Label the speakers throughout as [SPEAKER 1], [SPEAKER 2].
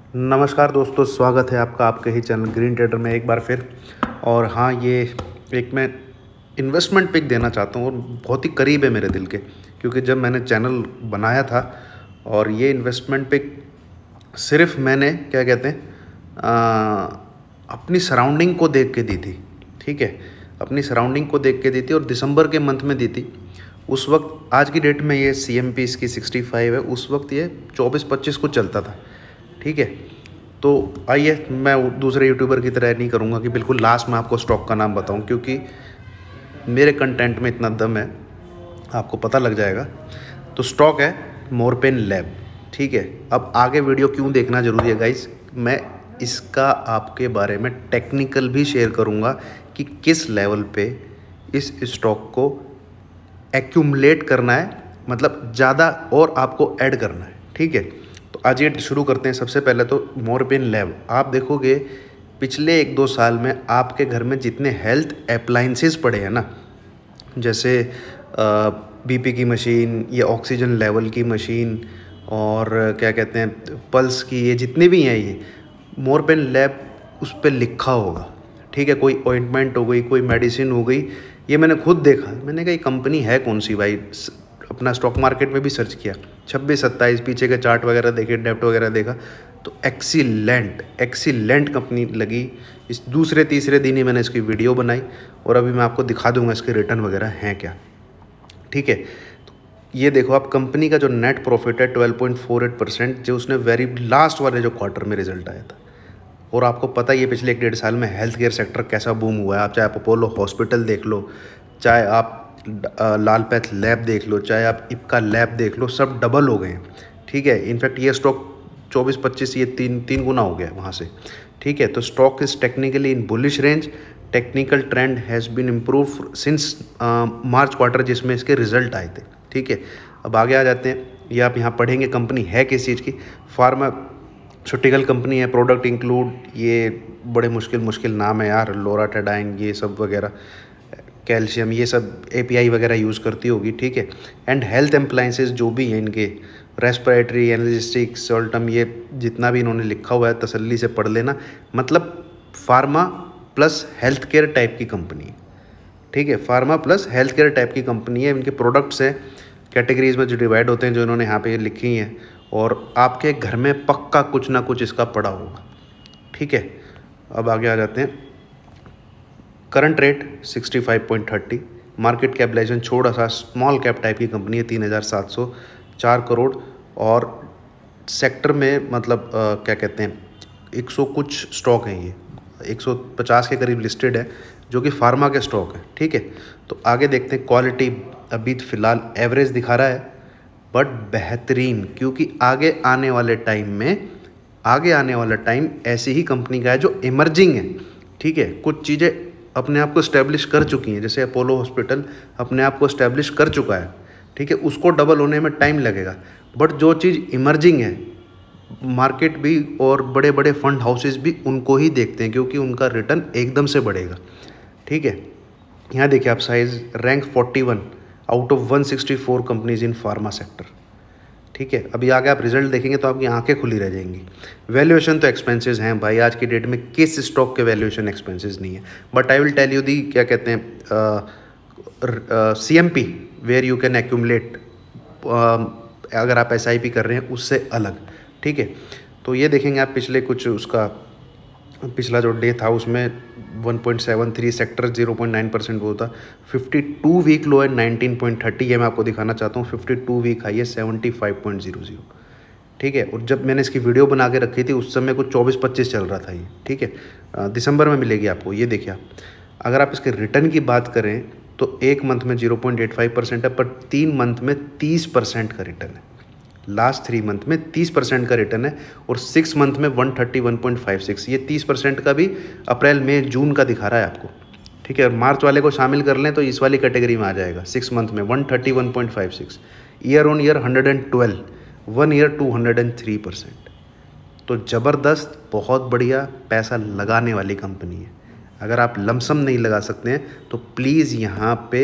[SPEAKER 1] नमस्कार दोस्तों, स्वागत है आपका आपके ही चैनल ग्रीन ट्रेडर में एक बार फिर। और हाँ, ये एक मैं इन्वेस्टमेंट पिक देना चाहता हूँ और बहुत ही करीब है मेरे दिल के, क्योंकि जब मैंने चैनल बनाया था और ये इन्वेस्टमेंट पिक सिर्फ मैंने क्या कहते हैं अपनी सराउंडिंग को देख के दी थी। ठीक है, अपनी सराउंडिंग को देख के दी थी और दिसंबर के मंथ में दी थी। उस वक्त, आज की डेट में ये CMP इसकी 65 है, उस वक्त ये 24-25 को चलता था। ठीक है, तो आइए, मैं दूसरे यूट्यूबर की तरह नहीं करूँगा कि बिल्कुल लास्ट में आपको स्टॉक का नाम बताऊँ, क्योंकि मेरे कंटेंट में इतना दम है, आपको पता लग जाएगा। तो स्टॉक है मोरपेन लैब। ठीक है, अब आगे वीडियो क्यों देखना ज़रूरी है गाइस, मैं इसका आपके बारे में टेक्निकल भी शेयर करूँगा कि किस लेवल पे इस स्टॉक को एक्यूमुलेट करना है, मतलब ज़्यादा और आपको ऐड करना है। ठीक है, तो आज ये शुरू करते हैं। सबसे पहले तो मोरपेन लैब, आप देखोगे पिछले 1-2 साल में आपके घर में जितने हेल्थ अप्लायंसेस पड़े हैं ना, जैसे BP की मशीन, ये ऑक्सीजन लेवल की मशीन और क्या कहते हैं पल्स की, ये जितने भी हैं, ये मोरपेन लैब उस पर लिखा होगा। ठीक है, कोई ऑइंटमेंट हो गई, कोई मेडिसिन हो गई, ये मैंने खुद देखा। मैंने कहा ये कंपनी है कौन सी भाई, अपना स्टॉक मार्केट में भी सर्च किया, 26-27 पीछे के चार्ट वगैरह देखे, डेप्ट वगैरह देखा, तो एक्सीलेंट कंपनी लगी। इस दूसरे तीसरे दिन ही मैंने इसकी वीडियो बनाई और अभी मैं आपको दिखा दूंगा इसके रिटर्न वगैरह हैं क्या। ठीक है, तो ये देखो आप, कंपनी का जो नेट प्रॉफिट है 12.48%, जो उसने वेरी लास्ट वाले जो क्वार्टर में रिजल्ट आया था। और आपको पता ही है पिछले 1-1.5 साल में हेल्थ केयर सेक्टर कैसा बूम हुआ है। आप चाहे आप अपोलो हॉस्पिटल देख लो, चाहे आप लाल पैथ लैब देख लो, चाहे आप इप्का लैब देख लो, सब डबल हो गए हैं। ठीक है, इनफैक्ट ये स्टॉक 24-25 ये तीन गुना हो गया वहाँ से। ठीक है, तो stock is technically in bullish range, technical trend has been improve since March quarter, जिसमें इसके रिजल्ट आए थे। ठीक है, अब आगे आ जाते हैं। ये आप यहाँ पढ़ेंगे कंपनी है किस चीज़ की, फार्मास्यूटिकल कंपनी है। प्रोडक्ट इंक्लूड, ये बड़े मुश्किल नाम है यार, लोराटाडाइन, ये सब वगैरह, कैल्शियम, ये सब API वगैरह यूज़ करती होगी। ठीक है, एंड हेल्थ एम्प्लाइंसेस जो भी हैं इनके, रेस्पिरेटरी, एनालिस्टिक्स, सोल्टम, ये जितना भी इन्होंने लिखा हुआ है तसल्ली से पढ़ लेना। मतलब pharma plus health care type की कंपनी है। ठीक है, pharma plus health care type की कंपनी है। इनके प्रोडक्ट्स हैं, कैटेगरीज में जो डिवाइड होते हैं, जो इन्होंने यहाँ पे लिखी हैं, और आपके घर में पक्का कुछ ना कुछ इसका पड़ा होगा। ठीक है, अब आगे आ जाते हैं। करंट रेट 65.30, मार्केट कैपिटलाइजेशन छोटा सा स्मॉल कैप टाइप की कंपनी है, 3,704 करोड़। और सेक्टर में मतलब क्या कहते हैं 100 कुछ स्टॉक हैं, ये 150 के करीब लिस्टेड है, जो कि फार्मा के स्टॉक है। ठीक है, तो आगे देखते हैं। क्वालिटी अभी फ़िलहाल एवरेज दिखा रहा है, बट बेहतरीन, क्योंकि आगे आने वाला टाइम ऐसी ही कंपनी का है जो इमर्जिंग है। ठीक है, कुछ चीज़ें अपने आप को इस्टेब्लिश कर चुकी हैं, जैसे अपोलो हॉस्पिटल अपने आप को इस्टेब्लिश कर चुका है। ठीक है, उसको डबल होने में टाइम लगेगा, बट जो चीज़ इमर्जिंग है, मार्केट भी और बड़े बड़े फंड हाउसेस भी उनको ही देखते हैं, क्योंकि उनका रिटर्न एकदम से बढ़ेगा। ठीक है, यहाँ देखिए आप, size rank 41 out of 164 companies in pharma sector. ठीक है, अभी आगे आप रिजल्ट देखेंगे तो आपकी आंखें खुली रह जाएंगी। वैल्यूएशन तो एक्सपेंसेस हैं भाई, आज की डेट में किस स्टॉक के वैल्यूएशन एक्सपेंसेस नहीं है। But I will tell you the, क्या कहते हैं, CMP where you can accumulate, अगर आप SIP कर रहे हैं उससे अलग। ठीक है, तो ये देखेंगे आप, पिछले कुछ उसका पिछला जो डे था उसमें 1.73, सेक्टर 0.9% वो था। 52 वीक लो है 19.30, ये मैं आपको दिखाना चाहता हूँ। 52 वीक हाई है 75.00। ठीक है, और जब मैंने इसकी वीडियो बना के रखी थी उस समय कुछ 24-25 चल रहा था ये। ठीक है, दिसंबर में मिलेगी आपको। ये देखिए आप, अगर आप इसके रिटर्न की बात करें तो एक मंथ में 0.85% है, पर 3 मंथ में 30% का रिटर्न है। लास्ट 3 मंथ में 30% का रिटर्न है, और 6 मंथ में 131.56। ये 30% का भी अप्रैल मई जून का दिखा रहा है आपको। ठीक है, और मार्च वाले को शामिल कर लें तो इस वाली कैटेगरी में आ जाएगा। 6 मंथ में 131.56, ईयर ऑन ईयर 112, 1 ईयर 203%। तो ज़बरदस्त, बहुत बढ़िया, पैसा लगाने वाली कंपनी है। अगर आप लमसम नहीं लगा सकते हैं तो प्लीज़ यहाँ पे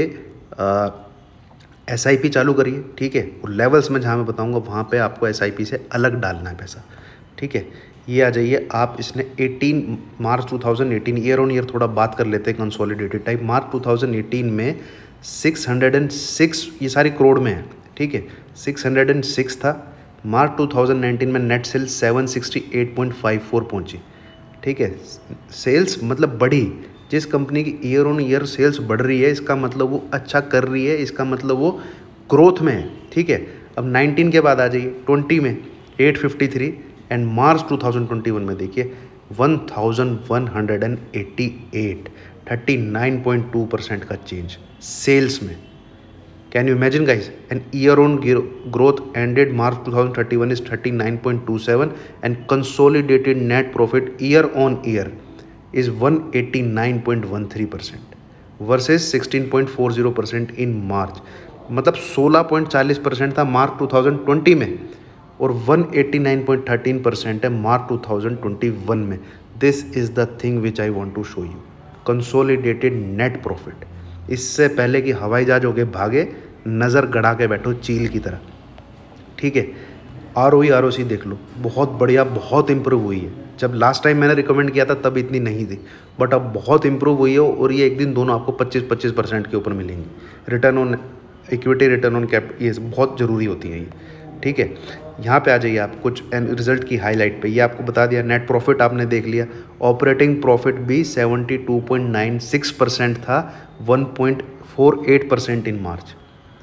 [SPEAKER 1] SIP चालू करिए। ठीक है, और लेवल्स में जहाँ मैं बताऊँगा वहाँ पे आपको SIP से अलग डालना है पैसा। ठीक है, ये आ जाइए आप, इसने 18 मार्च 2018, ईयर ऑन ईयर थोड़ा बात कर लेते हैं कंसोलिडेटेड टाइप। मार्च 2018 में 606, ये सारी करोड़ में है, ठीक है, 606 था। मार्च 2019 में नेट सेल्स 768.54 पहुंची, ठीक है। सेल्स मतलब बढ़ी, जिस कंपनी की ईयर ऑन ईयर सेल्स बढ़ रही है इसका मतलब वो अच्छा कर रही है, इसका मतलब वो ग्रोथ में है, ठीक है। अब 19 के बाद आ जाइए 20 में 853 एंड मार्च 2021 में देखिए 1188, 39.2% का चेंज सेल्स में। Can you imagine guys? And year on growth ended March 2031 is 39.27 and consolidated net profit year on year is 189.13% versus 16.40% in March. मतलब 16.40% था मार्च 2020 में और 189.13% है मार्च 2021 में। This is the thing which I want to show you, consolidated net profit. इससे पहले कि हवाई जहाज होके भागे, नज़र गड़ा के बैठो चील की तरह, ठीक है। ROE ROC देख लो, बहुत बढ़िया, बहुत इंप्रूव हुई है। जब लास्ट टाइम मैंने रिकमेंड किया था तब इतनी नहीं थी, बट अब बहुत इंप्रूव हुई है और ये एक दिन दोनों आपको 25% के ऊपर मिलेंगी। Return on equity, return on cap, ये बहुत ज़रूरी होती है ये, ठीक है। यहाँ पे आ जाइए आप कुछ रिजल्ट की हाईलाइट पे, ये आपको बता दिया। नेट प्रॉफिट आपने देख लिया, ऑपरेटिंग प्रॉफिट भी 72.96% था, 1.48% इन मार्च,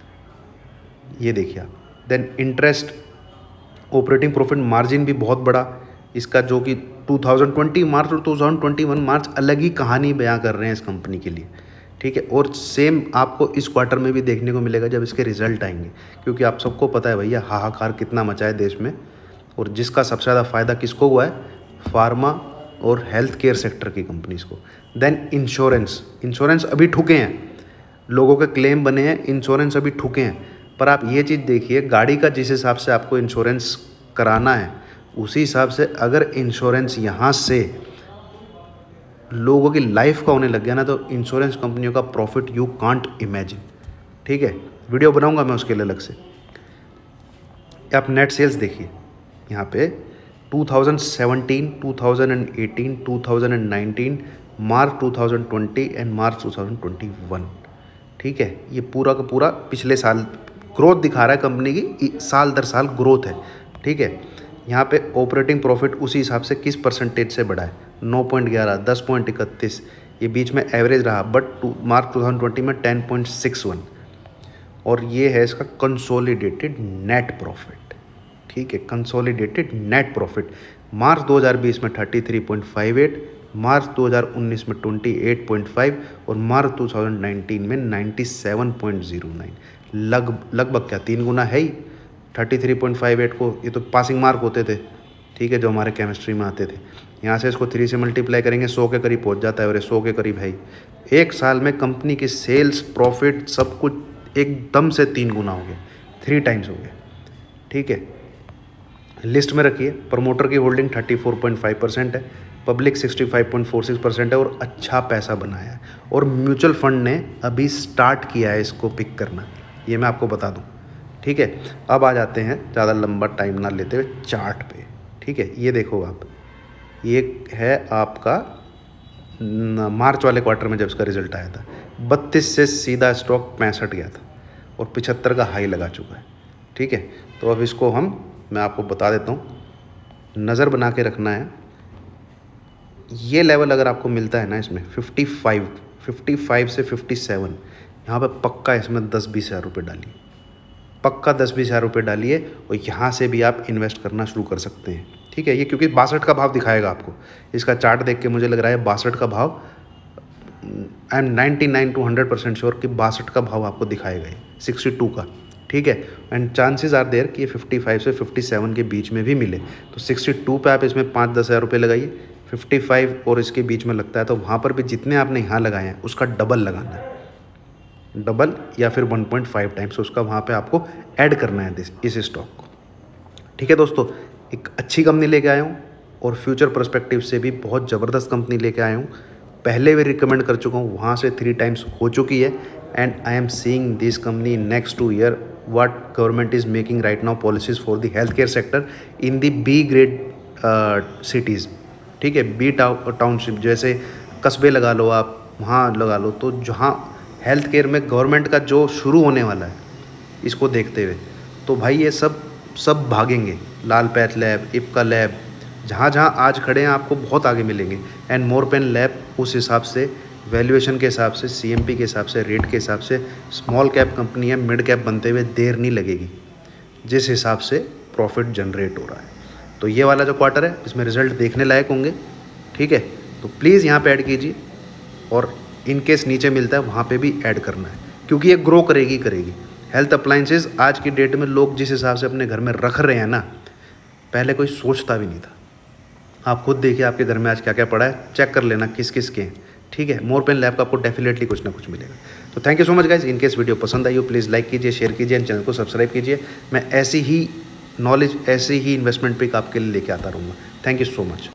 [SPEAKER 1] ये देखिए आप। Then interest operating profit margin भी बहुत बड़ा इसका, जो कि 2020 मार्च और 2021 मार्च अलग ही कहानी बयां कर रहे हैं इस कंपनी के लिए, ठीक है। और सेम आपको इस क्वार्टर में भी देखने को मिलेगा जब इसके रिजल्ट आएंगे, क्योंकि आप सबको पता है भैया हाहाकार कितना मचा है देश में, और जिसका सबसे ज़्यादा फ़ायदा किसको हुआ है? फार्मा और हेल्थ केयर सेक्टर की कंपनीज़ को। देन इंश्योरेंस अभी ठुके हैं, लोगों के क्लेम बने हैं, इंश्योरेंस अभी ठुके हैं। पर आप ये चीज़ देखिए, गाड़ी का जिस हिसाब से आपको इंश्योरेंस कराना है उसी हिसाब से अगर इंश्योरेंस यहाँ से लोगों की लाइफ का होने लग गया ना, तो इंश्योरेंस कंपनियों का प्रॉफिट यू कांट इमेजिन, ठीक है। वीडियो बनाऊंगा मैं उसके लिए अलग से। आप नेट सेल्स देखिए यहाँ पे 2017, 2018, 2019, मार्च 2020 एंड मार्च 2021, ठीक है। ये पूरा का पूरा पिछले साल ग्रोथ दिखा रहा है कंपनी की, साल दर साल ग्रोथ है, ठीक है। यहाँ पे ऑपरेटिंग प्रॉफिट उसी हिसाब से किस परसेंटेज से बढ़ा है? 9.11, 10.31, ये बीच में एवरेज रहा, बट मार्च 2020 में 10.61, और ये है इसका कंसोलिडेटेड नेट प्रॉफिट, ठीक है। कंसोलिडेटेड नेट प्रॉफिट मार्च 2020 में 33.58, मार्च 2019 में 28.5 और मार्च 2019 में 97.09, लगभग क्या 3 गुना है ही। 33.58 को, ये तो पासिंग मार्क होते थे, ठीक है, जो हमारे केमिस्ट्री में आते थे। यहाँ से इसको 3 से मल्टीप्लाई करेंगे 100 के करीब पहुँच जाता है, और 100 के करीब है ही। एक साल में कंपनी की सेल्स, प्रॉफिट, सब कुछ एकदम से 3 गुना हो गया, 3 टाइम्स हो गया, ठीक है। लिस्ट में रखिए, प्रमोटर की होल्डिंग 34.5% है, पब्लिक 65.46% है, और अच्छा पैसा बनाया है। और म्यूचुअल फंड ने अभी स्टार्ट किया है इसको पिक करना, ये मैं आपको बता दूं, ठीक है। अब आ जाते हैं ज़्यादा लंबा टाइम ना लेते हुए चार्ट पे, ठीक है। ये देखो आप, ये है आपका मार्च वाले क्वार्टर में जब इसका रिजल्ट आया था, 32 से सीधा स्टॉक 65 गया था और 75 का हाई लगा चुका है, ठीक है। तो अब इसको मैं आपको बता देता हूँ, नज़र बना के रखना है। ये लेवल अगर आपको मिलता है ना इसमें 55 से 57, यहाँ पे पक्का इसमें 10-20 हज़ार रुपये डालिए, पक्का 10-20 हज़ार रुपये डालिए, और यहाँ से भी आप इन्वेस्ट करना शुरू कर सकते हैं, ठीक है। ये क्योंकि 62 का भाव दिखाएगा आपको, इसका चार्ट देख के मुझे लग रहा है 62 का भाव, आई एम 99 to 100% श्योर कि 62 का भाव आपको दिखाएगा ये 62 का, ठीक है। एंड चांसेस आर देयर कि ये 55 से 57 के बीच में भी मिले, तो 62 पे आप इसमें 5-10 हज़ार रुपये लगाइए, 55 और इसके बीच में लगता है तो वहाँ पर भी जितने आपने यहाँ लगाए हैं उसका डबल लगाना है, डबल या फिर 1.5 टाइम्स उसका वहाँ पे आपको ऐड करना है इस स्टॉक को, ठीक है दोस्तों। एक अच्छी कंपनी लेके आया हूँ और फ्यूचर पर्सपेक्टिव से भी बहुत ज़बरदस्त कंपनी लेके आया हूँ। पहले भी रिकमेंड कर चुका हूँ, वहाँ से 3 टाइम्स हो चुकी है, and I am seeing this company next 2 year what government is making right now policies for the healthcare sector in the B grade cities, ठीक है, बी टाउनशिप, जैसे कस्बे लगा लो आप, वहाँ लगा लो, तो जहाँ हेल्थ केयर में गवर्नमेंट का जो शुरू होने वाला है इसको देखते हुए, तो भाई ये सब भागेंगे। Lal path lab, Ipca lab, जहाँ जहाँ आज खड़े हैं आपको बहुत आगे मिलेंगे। एंड मोरपेन लैब उस हिसाब से, वैल्यूएशन के हिसाब से, CMP के हिसाब से, रेट के हिसाब से स्मॉल कैप कंपनी है, मिड कैप बनते हुए देर नहीं लगेगी जिस हिसाब से प्रॉफिट जनरेट हो रहा है। तो ये वाला जो क्वार्टर है इसमें रिजल्ट देखने लायक होंगे, ठीक है। तो प्लीज़ यहाँ पे ऐड कीजिए, और इन केस नीचे मिलता है वहाँ पे भी ऐड करना है, क्योंकि ये ग्रो करेगी। हेल्थ अप्लाइंसेस आज की डेट में लोग जिस हिसाब से अपने घर में रख रहे हैं ना, पहले कोई सोचता भी नहीं था। आप खुद देखिए आपके घर में आज क्या क्या पड़ा है, चेक कर लेना किस किस के हैं, ठीक है। मोरपेन लैब का आपको डेफिनेटली कुछ ना कुछ मिलेगा। तो thank you so much guys. In case video पसंद आई हो प्लीज़ लाइक कीजिए, शेयर कीजिए एंड चैनल को सब्सक्राइब कीजिए। मैं ऐसी ही नॉलेज, ऐसे ही इन्वेस्टमेंट पिक आपके लिए लेके आता रहूँगा। Thank you so much.